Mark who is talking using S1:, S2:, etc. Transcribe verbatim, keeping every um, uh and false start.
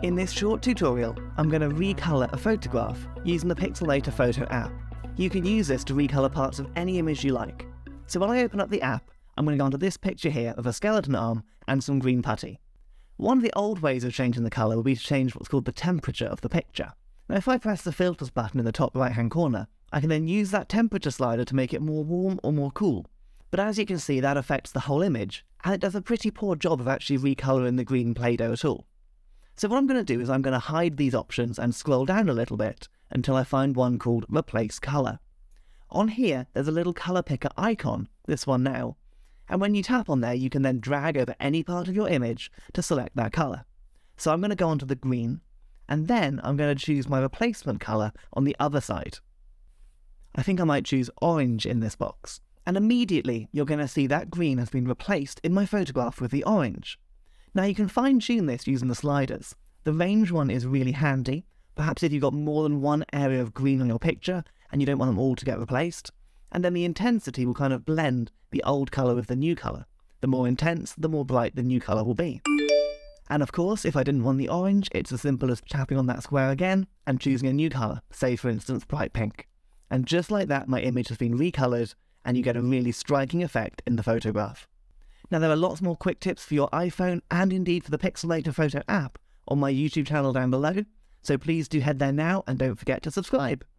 S1: In this short tutorial, I'm going to recolor a photograph using the Pixelmator photo app. You can use this to recolor parts of any image you like. So when I open up the app, I'm going to go onto this picture here of a skeleton arm and some green putty. One of the old ways of changing the colour would be to change what's called the temperature of the picture. Now if I press the filters button in the top right hand corner, I can then use that temperature slider to make it more warm or more cool. But as you can see, that affects the whole image, and it does a pretty poor job of actually recolouring the green Play-Doh at all. So what I'm going to do is I'm going to hide these options and scroll down a little bit until I find one called Replace Colour. On here, there's a little colour picker icon, this one now, and when you tap on there, you can then drag over any part of your image to select that colour. So I'm going to go onto the green, and then I'm going to choose my replacement colour on the other side. I think I might choose orange in this box, and immediately you're going to see that green has been replaced in my photograph with the orange. Now you can fine-tune this using the sliders. The range one is really handy, perhaps if you've got more than one area of green on your picture and you don't want them all to get replaced. And then the intensity will kind of blend the old colour with the new colour. The more intense, the more bright the new colour will be. And of course, if I didn't want the orange, it's as simple as tapping on that square again and choosing a new colour, say for instance bright pink. And just like that, my image has been recoloured and you get a really striking effect in the photograph. Now there are lots more quick tips for your iPhone and indeed for the Pixelmator photo app on my YouTube channel down below, so please do head there now and don't forget to subscribe.